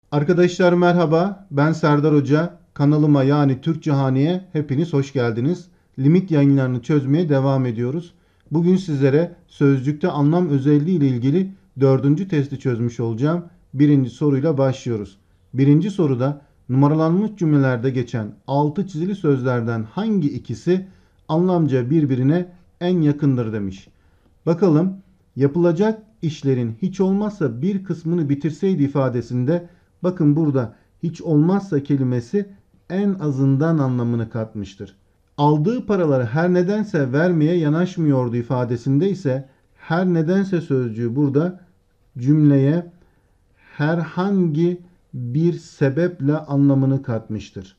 Arkadaşlar merhaba, ben Serdar Hoca. Kanalıma yani Türkçe Hane'ye hepiniz hoş geldiniz. Limit yayınlarını çözmeye devam ediyoruz. Bugün sizlere sözcükte anlam özelliği ile ilgili dördüncü testi çözmüş olacağım. Birinci soruyla başlıyoruz. Birinci soruda numaralanmış cümlelerde geçen altı çizili sözlerden hangi ikisi anlamca birbirine en yakındır demiş. Bakalım, yapılacak işlerin hiç olmazsa bir kısmını bitirseydi ifadesinde bakın burada hiç olmazsa kelimesi en azından anlamını katmıştır. Aldığı paraları her nedense vermeye yanaşmıyordu ifadesinde ise her nedense sözcüğü burada cümleye herhangi bir sebeple anlamını katmıştır.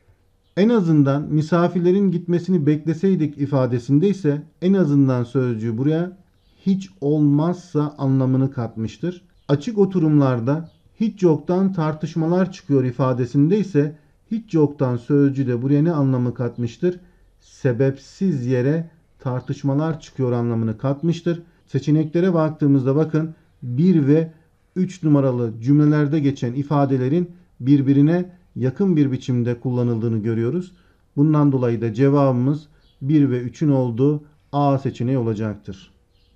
En azından misafirlerin gitmesini bekleseydik ifadesinde ise en azından sözcüğü buraya hiç olmazsa anlamını katmıştır. Açık oturumlarda hiç yoktan tartışmalar çıkıyor ifadesinde ise hiç yoktan sözcüğü de buraya ne anlamı katmıştır? Sebepsiz yere tartışmalar çıkıyor anlamını katmıştır. Seçeneklere baktığımızda bakın 1 ve 3 numaralı cümlelerde geçen ifadelerin birbirine yakın bir biçimde kullanıldığını görüyoruz. Bundan dolayı da cevabımız 1 ve 3'ün olduğu A seçeneği olacaktır.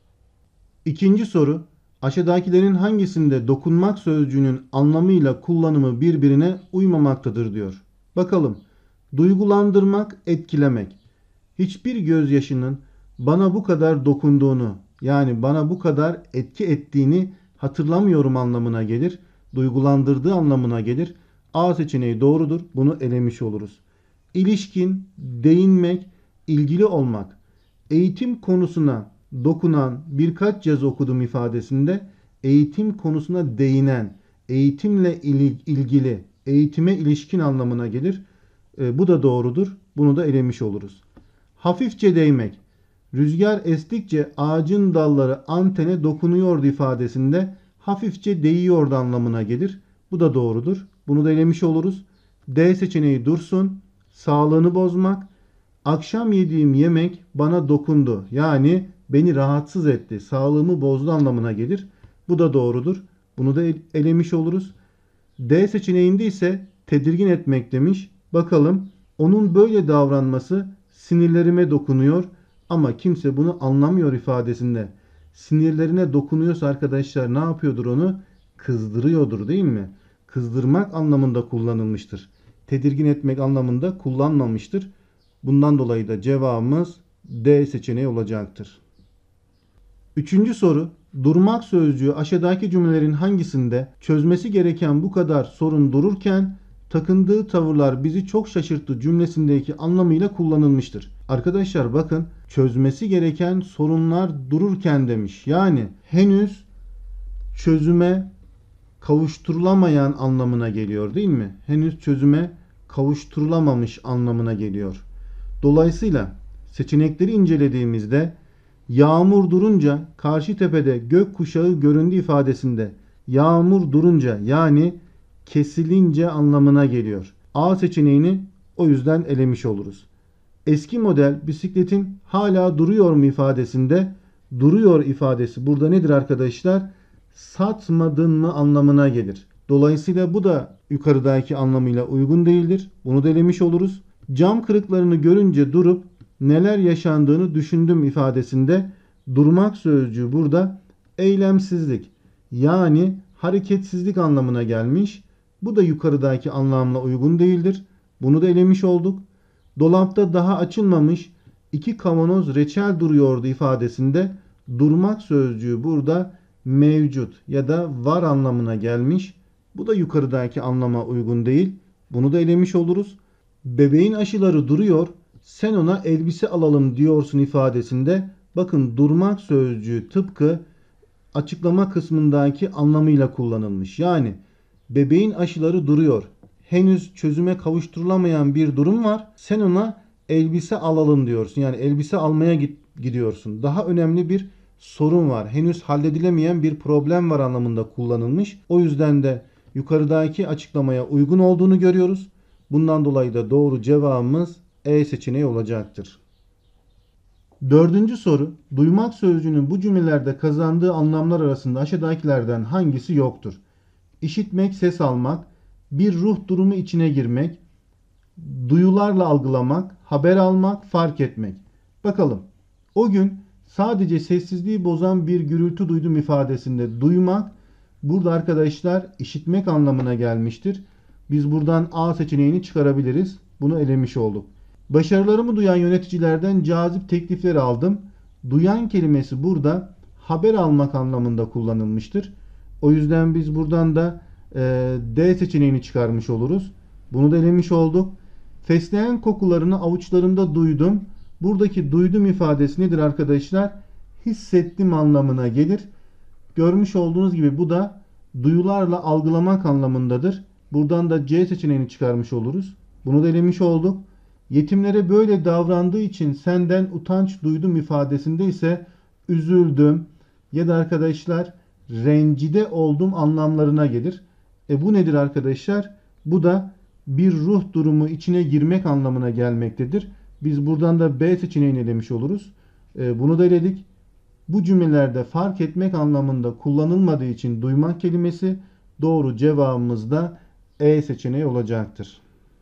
İkinci soru, aşağıdakilerin hangisinde dokunmak sözcüğünün anlamıyla kullanımı birbirine uymamaktadır diyor. Bakalım. Duygulandırmak, etkilemek. Hiçbir gözyaşının bana bu kadar dokunduğunu, yani bana bu kadar etki ettiğini hatırlamıyorum anlamına gelir. Duygulandırdığı anlamına gelir. A seçeneği doğrudur. Bunu elemiş oluruz. İlişkin, değinmek, ilgili olmak. Eğitim konusuna dokunan birkaç yazı okudum ifadesinde eğitim konusuna değinen, eğitimle ilgili, eğitime ilişkin anlamına gelir. Bu da doğrudur. Bunu da elemiş oluruz. Hafifçe değmek. Rüzgar estikçe ağacın dalları antene dokunuyordu ifadesinde hafifçe değiyordu anlamına gelir. Bu da doğrudur. Bunu da elemiş oluruz. D seçeneği dursun. Sağlığını bozmak. Akşam yediğim yemek bana dokundu. Yani beni rahatsız etti. Sağlığımı bozdu anlamına gelir. Bu da doğrudur. Bunu da elemiş oluruz. D seçeneğinde ise tedirgin etmek demiş. Bakalım onun böyle davranması sinirlerime dokunuyor ama kimse bunu anlamıyor ifadesinde. Sinirlerine dokunuyorsa arkadaşlar ne yapıyordur onu? Kızdırıyordur değil mi? Kızdırmak anlamında kullanılmıştır. Tedirgin etmek anlamında kullanmamıştır. Bundan dolayı da cevabımız D seçeneği olacaktır. Üçüncü soru. Durmak sözcüğü aşağıdaki cümlelerin hangisinde çözmesi gereken bu kadar sorun dururken takındığı tavırlar bizi çok şaşırttı cümlesindeki anlamıyla kullanılmıştır. Arkadaşlar bakın çözmesi gereken sorunlar dururken demiş. Yani henüz çözüme kavuşturulamayan anlamına geliyor değil mi? Henüz çözüme kavuşturulamamış anlamına geliyor. Dolayısıyla seçenekleri incelediğimizde yağmur durunca karşı tepede gök kuşağı göründü ifadesinde yağmur durunca yani kesilince anlamına geliyor. A seçeneğini o yüzden elemiş oluruz. Eski model bisikletin hala duruyor mu ifadesinde duruyor ifadesi burada nedir arkadaşlar? Satmadın mı anlamına gelir. Dolayısıyla bu da yukarıdaki anlamıyla uygun değildir. Bunu da elemiş oluruz. Cam kırıklarını görünce durup neler yaşandığını düşündüm ifadesinde durmak sözcüğü burada eylemsizlik yani hareketsizlik anlamına gelmiş. Bu da yukarıdaki anlamla uygun değildir. Bunu da elemiş olduk. Dolapta daha açılmamış 2 kavanoz reçel duruyordu ifadesinde durmak sözcüğü burada mevcut ya da var anlamına gelmiş. Bu da yukarıdaki anlama uygun değil. Bunu da elemiş oluruz. Bebeğin aşıları duruyor. Sen ona elbise alalım diyorsun ifadesinde bakın durmak sözcüğü tıpkı açıklama kısmındaki anlamıyla kullanılmış. Yani bebeğin aşıları duruyor. Henüz çözüme kavuşturulamayan bir durum var. Sen ona elbise alalım diyorsun. Yani elbise almaya gidiyorsun. Daha önemli bir sorun var. Henüz halledilemeyen bir problem var anlamında kullanılmış. O yüzden de yukarıdaki açıklamaya uygun olduğunu görüyoruz. Bundan dolayı da doğru cevabımız E seçeneği olacaktır. Dördüncü soru. Duymak sözcüğünün bu cümlelerde kazandığı anlamlar arasında aşağıdakilerden hangisi yoktur? işitmek, ses almak, bir ruh durumu içine girmek, duyularla algılamak, haber almak, fark etmek. Bakalım. O gün sadece sessizliği bozan bir gürültü duydum ifadesinde duymak burada arkadaşlar işitmek anlamına gelmiştir. Biz buradan A seçeneğini çıkarabiliriz. Bunu elemiş olduk. Başarılarımı duyan yöneticilerden cazip teklifler aldım. Duyan kelimesi burada haber almak anlamında kullanılmıştır. O yüzden biz buradan da D seçeneğini çıkarmış oluruz. Bunu da elemiş olduk. Fesleğen kokularını avuçlarımda duydum. Buradaki duydum ifadesi nedir arkadaşlar? Hissettim anlamına gelir. Görmüş olduğunuz gibi bu da duyularla algılamak anlamındadır. Buradan da C seçeneğini çıkarmış oluruz. Bunu da elemiş olduk. Yetimlere böyle davrandığı için senden utanç duydum ifadesinde ise üzüldüm ya da arkadaşlar rencide oldum anlamlarına gelir. Bu nedir arkadaşlar? Bu da bir ruh durumu içine girmek anlamına gelmektedir. Biz buradan da B seçeneğini elemiş oluruz. Bunu da eledik. Bu cümlelerde fark etmek anlamında kullanılmadığı için duymak kelimesi doğru cevabımız da E seçeneği olacaktır.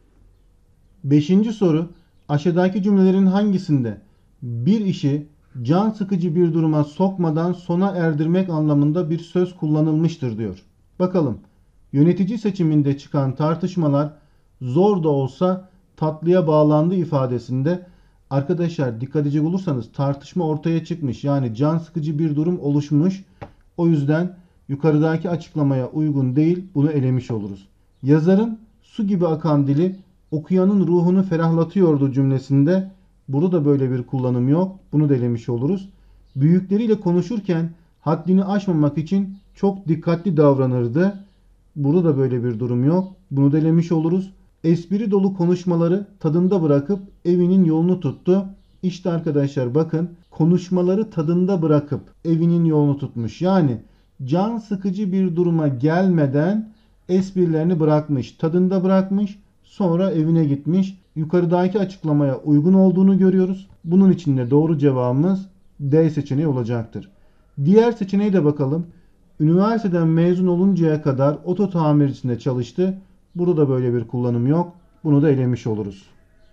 5. soru. Aşağıdaki cümlelerin hangisinde bir işi can sıkıcı bir duruma sokmadan sona erdirmek anlamında bir söz kullanılmıştır diyor. Bakalım. Yönetici seçiminde çıkan tartışmalar zor da olsa tatlıya bağlandı ifadesinde arkadaşlar dikkat edecek olursanız tartışma ortaya çıkmış. Yani can sıkıcı bir durum oluşmuş. O yüzden yukarıdaki açıklamaya uygun değil. Bunu elemiş oluruz. Yazarın su gibi akan dili okuyanın ruhunu ferahlatıyordu cümlesinde. Burada da böyle bir kullanım yok. Bunu da elemiş oluruz. Büyükleriyle konuşurken haddini aşmamak için çok dikkatli davranırdı. Burada da böyle bir durum yok. Bunu da elemiş oluruz. Espri dolu konuşmaları tadında bırakıp evinin yolunu tuttu. İşte arkadaşlar bakın konuşmaları tadında bırakıp evinin yolunu tutmuş. Yani can sıkıcı bir duruma gelmeden esprilerini bırakmış, tadında bırakmış, sonra evine gitmiş. Yukarıdaki açıklamaya uygun olduğunu görüyoruz. Bunun için de doğru cevabımız D seçeneği olacaktır. Diğer seçeneğe de bakalım. Üniversiteden mezun oluncaya kadar oto tamircisinde çalıştı. Burada da böyle bir kullanım yok. Bunu da elemiş oluruz.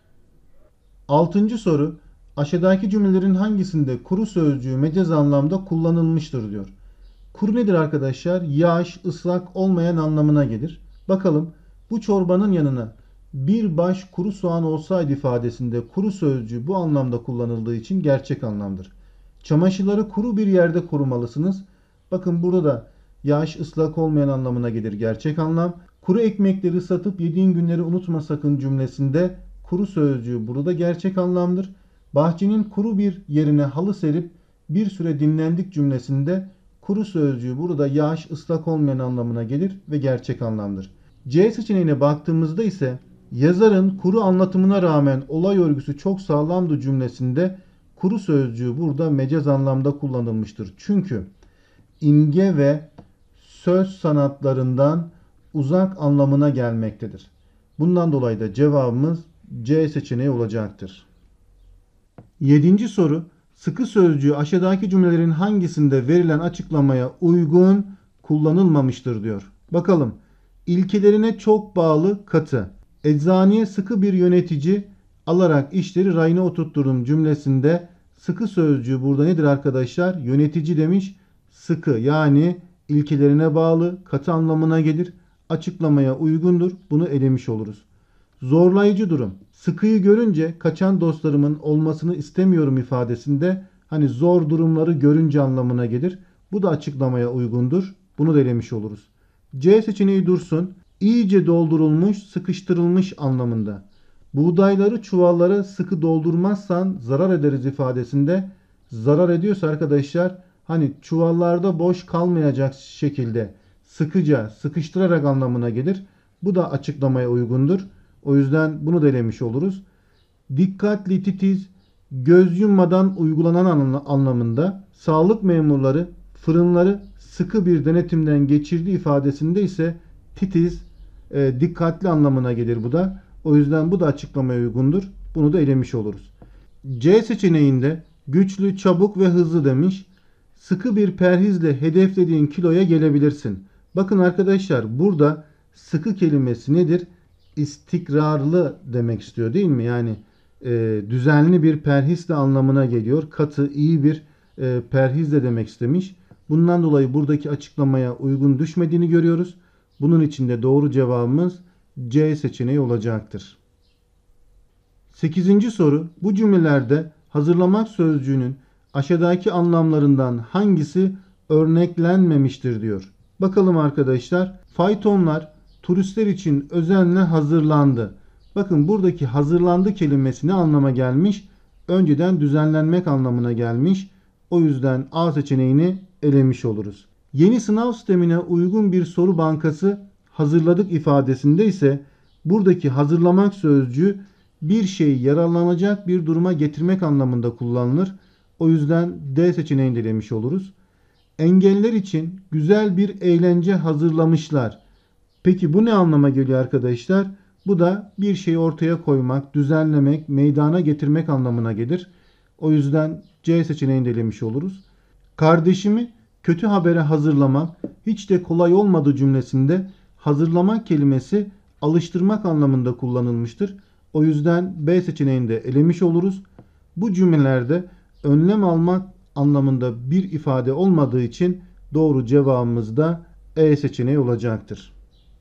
6. soru. Aşağıdaki cümlelerin hangisinde kuru sözcüğü mecaz anlamda kullanılmıştır diyor. Kuru nedir arkadaşlar? Yaş, ıslak olmayan anlamına gelir. Bakalım bu çorbanın yanına bir baş kuru soğan olsaydı ifadesinde kuru sözcüğü bu anlamda kullanıldığı için gerçek anlamdır. Çamaşırları kuru bir yerde korumalısınız. Bakın burada da yaş, ıslak olmayan anlamına gelir gerçek anlam. Kuru ekmekleri satıp yediğin günleri unutma sakın cümlesinde kuru sözcüğü burada gerçek anlamdır. Bahçenin kuru bir yerine halı serip bir süre dinlendik cümlesinde kuru sözcüğü burada yaş, ıslak olmayan anlamına gelir ve gerçek anlamdır. C seçeneğine baktığımızda ise yazarın kuru anlatımına rağmen olay örgüsü çok sağlamdı cümlesinde kuru sözcüğü burada mecaz anlamda kullanılmıştır. Çünkü imge ve söz sanatlarından uzak anlamına gelmektedir. Bundan dolayı da cevabımız C seçeneği olacaktır. 7. soru. Sıkı sözcüğü aşağıdaki cümlelerin hangisinde verilen açıklamaya uygun kullanılmamıştır diyor. Bakalım. İlkelerine çok bağlı katı. Eczaneye sıkı bir yönetici alarak işleri rayına oturtturum cümlesinde sıkı sözcüğü burada nedir arkadaşlar? Yönetici demiş. Sıkı yani ilkelerine bağlı katı anlamına gelir. Açıklamaya uygundur. Bunu elemiş oluruz. Zorlayıcı durum. Sıkıyı görünce kaçan dostlarımın olmasını istemiyorum ifadesinde hani zor durumları görünce anlamına gelir. Bu da açıklamaya uygundur. Bunu da elemiş oluruz. C seçeneği dursun. İyice doldurulmuş, sıkıştırılmış anlamında. Buğdayları çuvallara sıkı doldurmazsan zarar ederiz ifadesinde zarar ediyorsa arkadaşlar hani çuvallarda boş kalmayacak şekilde sıkıca, sıkıştırarak anlamına gelir. Bu da açıklamaya uygundur. O yüzden bunu da elemiş oluruz. Dikkatli, titiz, göz yummadan uygulanan anlamında sağlık memurları fırınları sıkı bir denetimden geçirdiği ifadesinde ise titiz, dikkatli anlamına gelir bu da. O yüzden bu da açıklamaya uygundur. Bunu da elemiş oluruz. C seçeneğinde güçlü, çabuk ve hızlı demiş. Sıkı bir perhizle hedeflediğin kiloya gelebilirsin. Bakın arkadaşlar, burada sıkı kelimesi nedir? İstikrarlı demek istiyor değil mi? Yani düzenli bir perhiz de anlamına geliyor. Katı, iyi bir perhiz de demek istemiş. Bundan dolayı buradaki açıklamaya uygun düşmediğini görüyoruz. Bunun için de doğru cevabımız C seçeneği olacaktır. 8. soru. Bu cümlelerde hazırlamak sözcüğünün aşağıdaki anlamlarından hangisi örneklenmemiştir diyor. Bakalım arkadaşlar. Faytonlar turistler için özenle hazırlandı. Bakın buradaki hazırlandı kelimesi ne anlama gelmiş? Önceden düzenlenmek anlamına gelmiş. O yüzden A seçeneğini elemiş oluruz. Yeni sınav sistemine uygun bir soru bankası hazırladık ifadesinde ise buradaki hazırlamak sözcüğü bir şeyi yararlanacak bir duruma getirmek anlamında kullanılır. O yüzden D seçeneğini de elemiş oluruz. Engelliler için güzel bir eğlence hazırlamışlar. Peki bu ne anlama geliyor arkadaşlar? Bu da bir şeyi ortaya koymak, düzenlemek, meydana getirmek anlamına gelir. O yüzden C seçeneğini de elemiş oluruz. Kardeşimi kötü habere hazırlamak hiç de kolay olmadı cümlesinde hazırlamak kelimesi alıştırmak anlamında kullanılmıştır. O yüzden B seçeneğini de elemiş oluruz. Bu cümlelerde önlem almak anlamında bir ifade olmadığı için doğru cevabımız da E seçeneği olacaktır.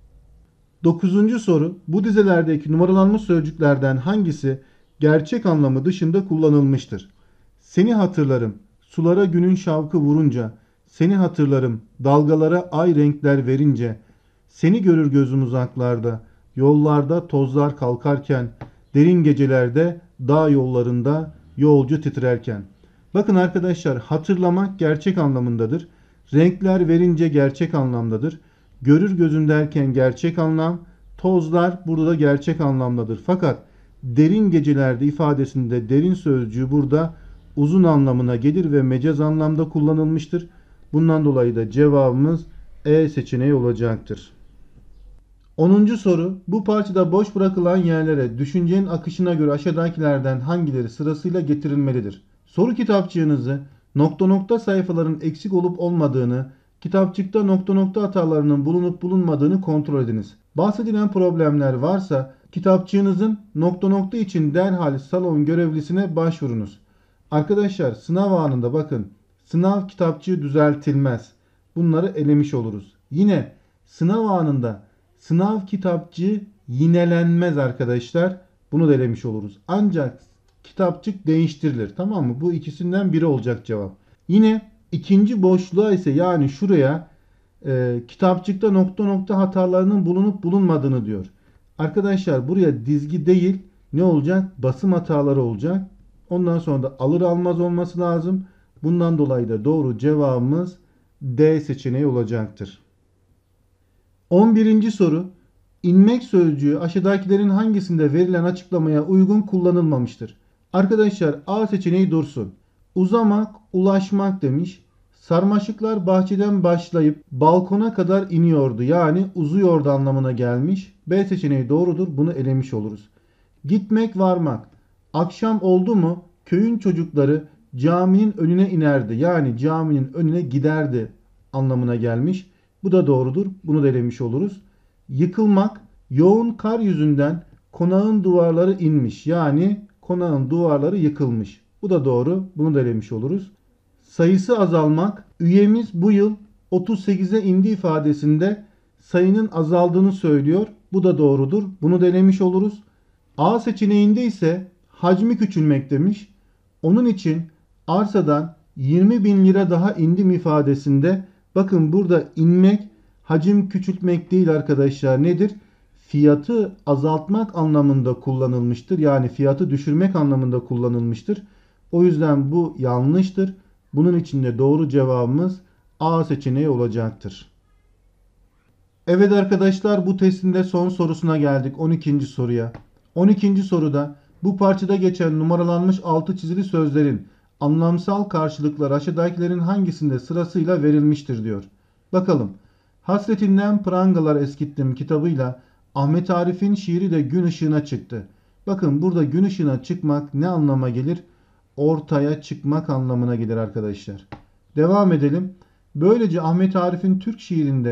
9. soru. Bu dizelerdeki numaralanmış sözcüklerden hangisi gerçek anlamı dışında kullanılmıştır? Seni hatırlarım, sulara günün şavkı vurunca, seni hatırlarım, dalgalara ay renkler verince, seni görür gözüm uzaklarda, yollarda tozlar kalkarken, derin gecelerde, dağ yollarında yolcu titrerken. Bakın arkadaşlar, hatırlamak gerçek anlamındadır. Renkler verince gerçek anlamdadır. Görür gözün derken gerçek anlam, tozlar burada da gerçek anlamdadır. Fakat derin gecelerde ifadesinde derin sözcüğü burada uzun anlamına gelir ve mecaz anlamda kullanılmıştır. Bundan dolayı da cevabımız E seçeneği olacaktır. 10. soru. Bu parçada boş bırakılan yerlere düşüncenin akışına göre aşağıdakilerden hangileri sırasıyla getirilmelidir? Soru kitapçığınızı nokta nokta sayfaların eksik olup olmadığını, kitapçıkta nokta nokta hatalarının bulunup bulunmadığını kontrol ediniz. Bahsedilen problemler varsa kitapçığınızın nokta nokta için derhal salon görevlisine başvurunuz. Arkadaşlar sınav anında bakın, sınav kitapçığı düzeltilmez. Bunları elemiş oluruz. Yine sınav anında sınav kitapçığı yinelenmez arkadaşlar. Bunu da elemiş oluruz. Ancak kitapçık değiştirilir. Tamam mı? Bu ikisinden biri olacak cevap. Yine ikinci boşluğa ise yani şuraya kitapçıkta nokta nokta hatalarının bulunup bulunmadığını diyor. Arkadaşlar buraya dizgi değil ne olacak? Basım hataları olacak. Ondan sonra da alır almaz olması lazım. Bundan dolayı da doğru cevabımız D seçeneği olacaktır. 11. soru. İnmek sözcüğü aşağıdakilerin hangisinde verilen açıklamaya uygun kullanılmamıştır? Arkadaşlar A seçeneği dursun. Uzamak, ulaşmak demiş. Sarmaşıklar bahçeden başlayıp balkona kadar iniyordu. Yani uzuyordu anlamına gelmiş. B seçeneği doğrudur. Bunu elemiş oluruz. Gitmek, varmak. Akşam oldu mu köyün çocukları caminin önüne inerdi. Yani caminin önüne giderdi anlamına gelmiş. Bu da doğrudur. Bunu da elemiş oluruz. Yıkılmak, yoğun kar yüzünden konağın duvarları inmiş. Yani konağın duvarları yıkılmış. Bu da doğru. Bunu da elemiş oluruz. Sayısı azalmak, üyemiz bu yıl 38'e indi ifadesinde sayının azaldığını söylüyor. Bu da doğrudur. Bunu da elemiş oluruz. A seçeneğinde ise hacmi küçülmek demiş. Onun için arsadan 20 bin lira daha indim ifadesinde bakın burada inmek hacim küçültmek değil arkadaşlar, nedir? Fiyatı azaltmak anlamında kullanılmıştır. Yani fiyatı düşürmek anlamında kullanılmıştır. O yüzden bu yanlıştır. Bunun için de doğru cevabımız A seçeneği olacaktır. Evet arkadaşlar, bu testin de son sorusuna geldik. 12. soruya. 12. soruda bu parçada geçen numaralanmış altı çizili sözlerin anlamsal karşılıkları aşağıdakilerin hangisinde sırasıyla verilmiştir diyor. Bakalım. Hasretinden prangalar eskittim kitabıyla Ahmet Arif'in şiiri de gün ışığına çıktı. Bakın burada gün ışığına çıkmak ne anlama gelir? Ortaya çıkmak anlamına gelir arkadaşlar. Devam edelim. Böylece Ahmet Arif'in Türk şiirinde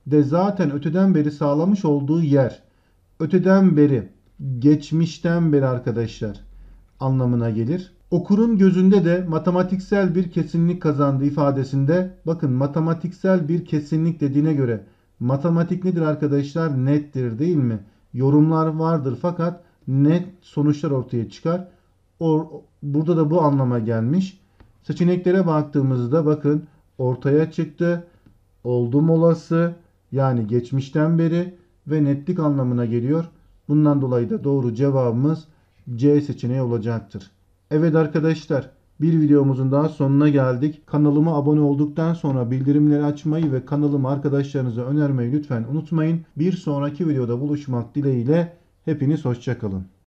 de zaten öteden beri sağlamış olduğu yer. Öteden beri, geçmişten beri arkadaşlar anlamına gelir. Okurun gözünde de matematiksel bir kesinlik kazandı ifadesinde. Bakın matematiksel bir kesinlik dediğine göre matematik nedir arkadaşlar? Nettir değil mi? Yorumlar vardır fakat net sonuçlar ortaya çıkar. Burada da bu anlama gelmiş. Seçeneklere baktığımızda bakın ortaya çıktı, oldum olası yani geçmişten beri ve netlik anlamına geliyor. Bundan dolayı da doğru cevabımız C seçeneği olacaktır. Evet arkadaşlar, bir videomuzun daha sonuna geldik. Kanalıma abone olduktan sonra bildirimleri açmayı ve kanalımı arkadaşlarınıza önermeyi lütfen unutmayın. Bir sonraki videoda buluşmak dileğiyle hepiniz hoşça kalın.